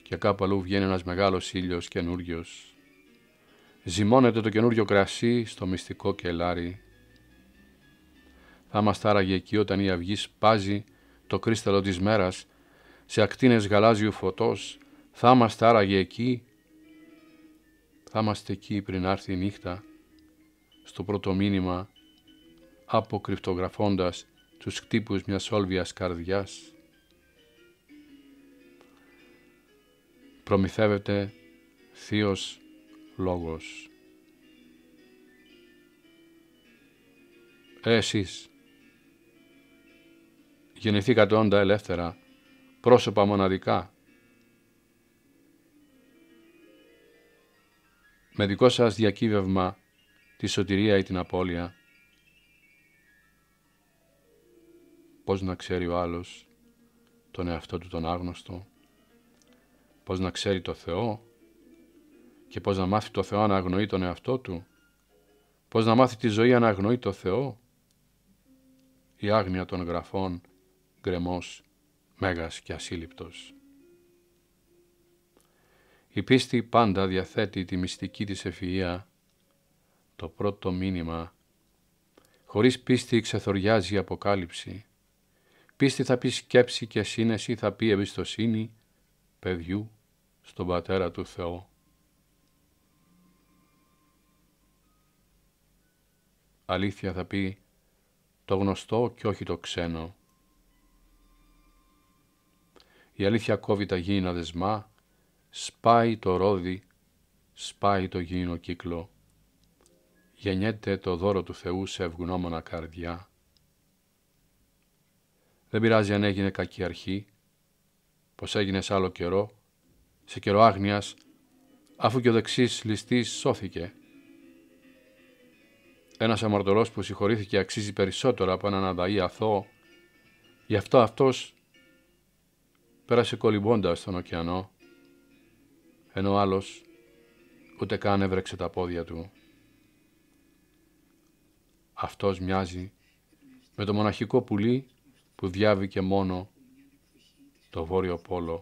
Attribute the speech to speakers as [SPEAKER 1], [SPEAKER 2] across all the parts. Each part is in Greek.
[SPEAKER 1] και κάπου αλλού βγαίνει ένας μεγάλος ήλιος καινούριος. Ζυμώνεται το καινούριο κρασί στο μυστικό κελάρι. Θα είμαστε άραγε εκεί όταν η αυγή σπάζει το κρίσταλο της μέρας σε ακτίνες γαλάζιου φωτός. Θα είμαστε άραγε εκεί. Θα είμαστε εκεί πριν άρθει η νύχτα, στο πρώτο μήνυμα, αποκρυπτογραφώντας τους χτύπους μιας όλβιας καρδιάς. Προμηθεύεται θείος λόγος. Εσείς γεννηθήκατε όντα ελεύθερα, πρόσωπα μοναδικά. Με δικό σας διακύβευμα τη σωτηρία ή την απώλεια. Πώς να ξέρει ο άλλος τον εαυτό του τον άγνωστο, πώς να ξέρει το Θεό και πώς να μάθει το Θεό να αγνοεί τον εαυτό του, πώς να μάθει τη ζωή να αγνοεί το Θεό. Η άγνοια των γραφών, γκρεμός, μέγας και ασύλληπτος. Η πίστη πάντα διαθέτει τη μυστική της ευφυΐα, το πρώτο μήνυμα. Χωρίς πίστη ξεθοριάζει η αποκάλυψη. Πίστη θα πει σκέψη και σύνεση, θα πει εμπιστοσύνη παιδιού στον Πατέρα του Θεό. Αλήθεια θα πει το γνωστό και όχι το ξένο. Η αλήθεια κόβει τα γήινα δεσμά, σπάει το ρόδι, σπάει το γήινο κύκλο. Γεννιέται το δώρο του Θεού σε ευγνώμονα καρδιά. Δεν πειράζει αν έγινε κακή αρχή, πως έγινε σε άλλο καιρό, σε καιρό άγνοιας, αφού και ο δεξής ληστής σώθηκε. Ένας αμαρτωλός που συγχωρήθηκε αξίζει περισσότερο από έναν αδαή αθώο, γι' αυτό αυτός πέρασε κολυμπώντας στον ωκεανό, ενώ ο άλλος ούτε καν έβρεξε τα πόδια του. Αυτός μοιάζει με το μοναχικό πουλί που διάβηκε μόνο το βόρειο πόλο.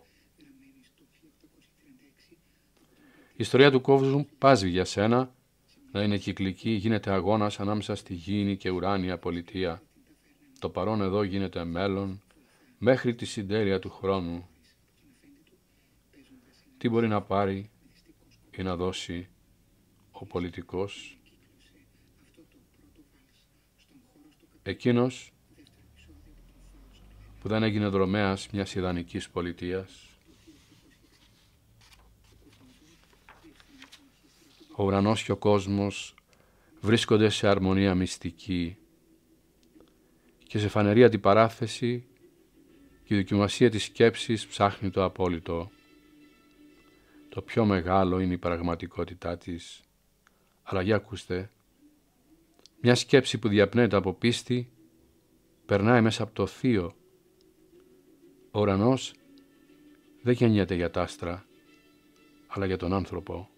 [SPEAKER 1] Η ιστορία του κόσμου πάζει για σένα να είναι κυκλική, γίνεται αγώνας ανάμεσα στη γήινη και ουράνια πολιτεία. Το παρόν εδώ γίνεται μέλλον μέχρι τη συντέλεια του χρόνου. Τι μπορεί να πάρει ή να δώσει ο πολιτικός? Εκείνος που δεν έγινε δρομέας μιας ιδανικής πολιτείας. Ο ουρανός και ο κόσμος βρίσκονται σε αρμονία μυστική και σε φανερή αντιπαράθεση και η δοκιμασία της σκέψης ψάχνει το απόλυτο. Το πιο μεγάλο είναι η πραγματικότητά της. Αλλά για ακούστε, μια σκέψη που διαπνέεται από πίστη περνάει μέσα από το θείο. Ο ουρανός δεν γεννιέται για τ' άστρα, αλλά για τον άνθρωπο.